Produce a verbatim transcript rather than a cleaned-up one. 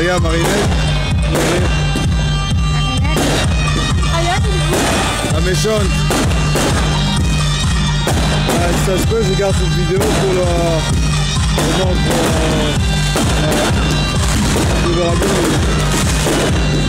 Maria, Marinette. La méchante. Euh, si ça se peut, je garde cette vidéo pour le... Pour, pour, euh, euh, on verra bien.